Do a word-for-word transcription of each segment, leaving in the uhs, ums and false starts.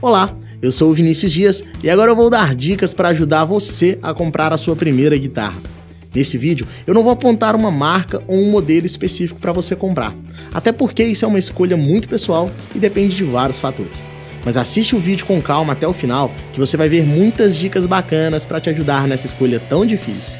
Olá, eu sou o Vinícius Dias e agora eu vou dar dicas para ajudar você a comprar a sua primeira guitarra. Nesse vídeo, eu não vou apontar uma marca ou um modelo específico para você comprar, até porque isso é uma escolha muito pessoal e depende de vários fatores. Mas assiste o vídeo com calma até o final, que você vai ver muitas dicas bacanas para te ajudar nessa escolha tão difícil.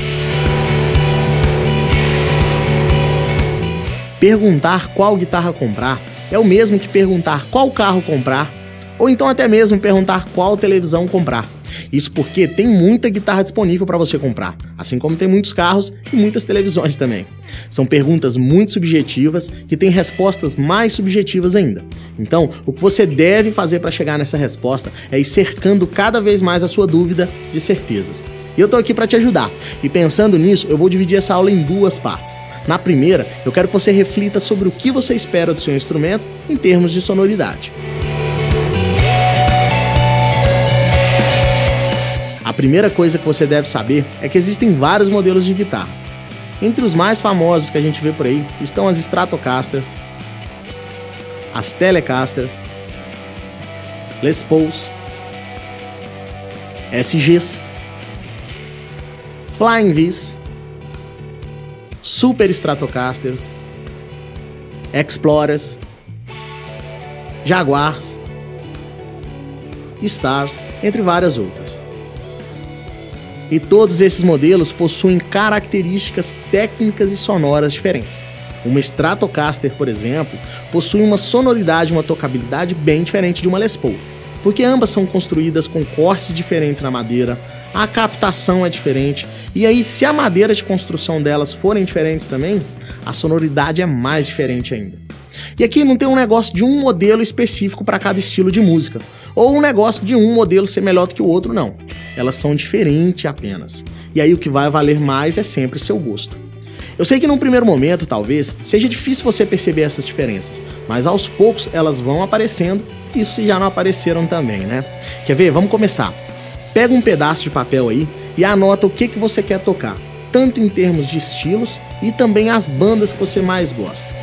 Perguntar qual guitarra comprar é o mesmo que perguntar qual carro comprar, ou então até mesmo perguntar qual televisão comprar. Isso porque tem muita guitarra disponível para você comprar, assim como tem muitos carros e muitas televisões também. São perguntas muito subjetivas que têm respostas mais subjetivas ainda. Então, o que você deve fazer para chegar nessa resposta é ir cercando cada vez mais a sua dúvida de certezas. E eu tô aqui para te ajudar. E pensando nisso, eu vou dividir essa aula em duas partes. Na primeira, eu quero que você reflita sobre o que você espera do seu instrumento em termos de sonoridade. A primeira coisa que você deve saber é que existem vários modelos de guitarra. Entre os mais famosos que a gente vê por aí estão as Stratocasters, as Telecasters, Les Pauls, S Gs, Flying V's, Super Stratocasters, Explorers, Jaguars, Stars, entre várias outras. E todos esses modelos possuem características técnicas e sonoras diferentes. Uma Stratocaster, por exemplo, possui uma sonoridade e uma tocabilidade bem diferente de uma Les Paul, porque ambas são construídas com cortes diferentes na madeira, a captação é diferente, e aí se a madeira de construção delas forem diferentes também, a sonoridade é mais diferente ainda. E aqui não tem um negócio de um modelo específico para cada estilo de música, ou um negócio de um modelo ser melhor do que o outro, não. Elas são diferentes apenas. E aí o que vai valer mais é sempre o seu gosto. Eu sei que num primeiro momento, talvez, seja difícil você perceber essas diferenças, mas aos poucos elas vão aparecendo, isso se já não apareceram também, né? Quer ver? Vamos começar. Pega um pedaço de papel aí e anota o que, que você quer tocar, tanto em termos de estilos e também as bandas que você mais gosta.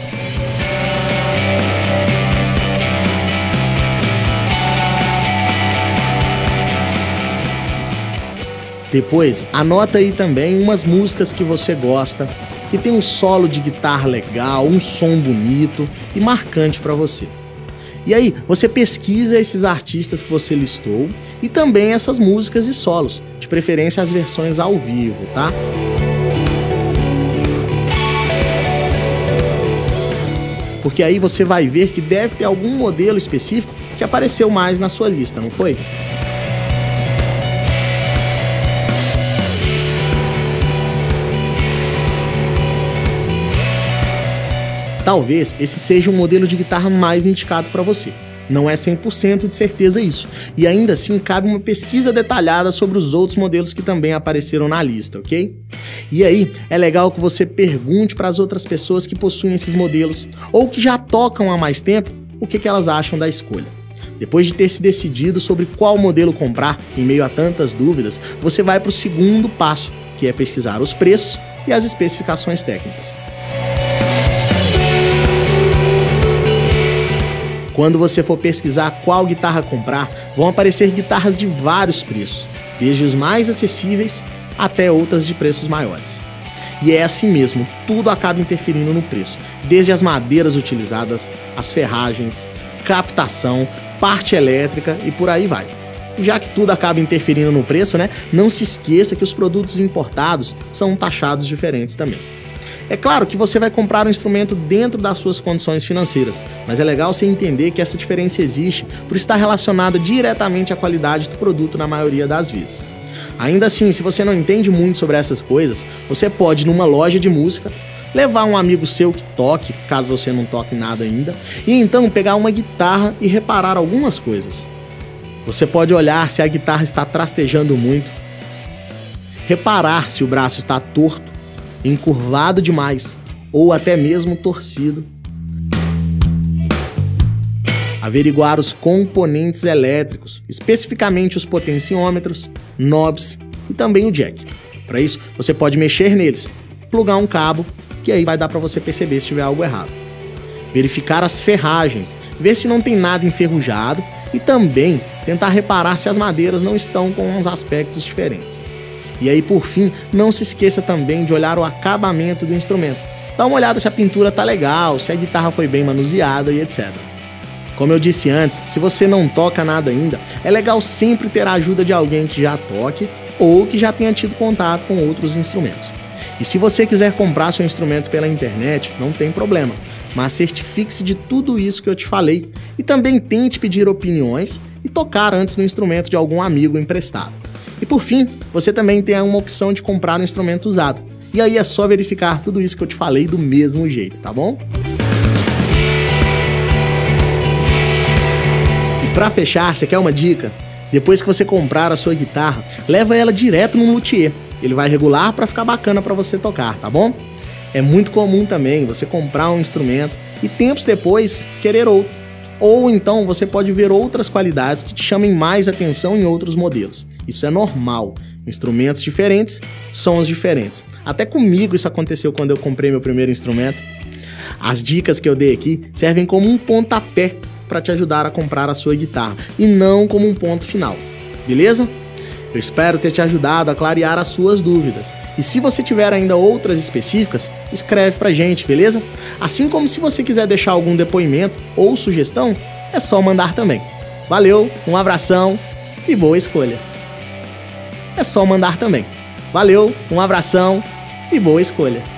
Depois, anota aí também umas músicas que você gosta, que tem um solo de guitarra legal, um som bonito e marcante para você. E aí, você pesquisa esses artistas que você listou e também essas músicas e solos, de preferência as versões ao vivo, tá? Porque aí você vai ver que deve ter algum modelo específico que apareceu mais na sua lista, não foi? Talvez esse seja o modelo de guitarra mais indicado para você. Não é cem por cento de certeza isso. E ainda assim cabe uma pesquisa detalhada sobre os outros modelos que também apareceram na lista, ok? E aí é legal que você pergunte para as outras pessoas que possuem esses modelos ou que já tocam há mais tempo o que, que elas acham da escolha. Depois de ter se decidido sobre qual modelo comprar em meio a tantas dúvidas, você vai para o segundo passo, que é pesquisar os preços e as especificações técnicas. Quando você for pesquisar qual guitarra comprar, vão aparecer guitarras de vários preços, desde os mais acessíveis até outras de preços maiores. E é assim mesmo, tudo acaba interferindo no preço, desde as madeiras utilizadas, as ferragens, captação, parte elétrica e por aí vai. Já que tudo acaba interferindo no preço, né, não se esqueça que os produtos importados são taxados diferentes também. É claro que você vai comprar um instrumento dentro das suas condições financeiras, mas é legal você entender que essa diferença existe por estar relacionada diretamente à qualidade do produto na maioria das vezes. Ainda assim, se você não entende muito sobre essas coisas, você pode ir numa loja de música, levar um amigo seu que toque, caso você não toque nada ainda, e então pegar uma guitarra e reparar algumas coisas. Você pode olhar se a guitarra está trastejando muito, reparar se o braço está torto, encurvado demais ou até mesmo torcido. Averiguar os componentes elétricos, especificamente os potenciômetros, knobs e também o jack. Para isso, você pode mexer neles, plugar um cabo, que aí vai dar para você perceber se tiver algo errado. Verificar as ferragens, ver se não tem nada enferrujado e também tentar reparar se as madeiras não estão com uns aspectos diferentes. E aí, por fim, não se esqueça também de olhar o acabamento do instrumento. Dá uma olhada se a pintura tá legal, se a guitarra foi bem manuseada e etcétera. Como eu disse antes, se você não toca nada ainda, é legal sempre ter a ajuda de alguém que já toque ou que já tenha tido contato com outros instrumentos. E se você quiser comprar seu instrumento pela internet, não tem problema, mas certifique-se de tudo isso que eu te falei e também tente pedir opiniões e tocar antes no instrumento de algum amigo emprestado. E por fim, você também tem uma opção de comprar um instrumento usado. E aí é só verificar tudo isso que eu te falei do mesmo jeito, tá bom? E pra fechar, você quer uma dica? Depois que você comprar a sua guitarra, leva ela direto no luthier. Ele vai regular para ficar bacana para você tocar, tá bom? É muito comum também você comprar um instrumento e tempos depois querer outro. Ou então você pode ver outras qualidades que te chamem mais atenção em outros modelos. Isso é normal. Instrumentos diferentes, sons diferentes. Até comigo isso aconteceu quando eu comprei meu primeiro instrumento. As dicas que eu dei aqui servem como um pontapé para te ajudar a comprar a sua guitarra e não como um ponto final. Beleza? Eu espero ter te ajudado a clarear as suas dúvidas. E se você tiver ainda outras específicas, escreve pra gente, beleza? Assim como se você quiser deixar algum depoimento ou sugestão, é só mandar também. Valeu, um abração e boa escolha. É só mandar também. Valeu, um abração e boa escolha.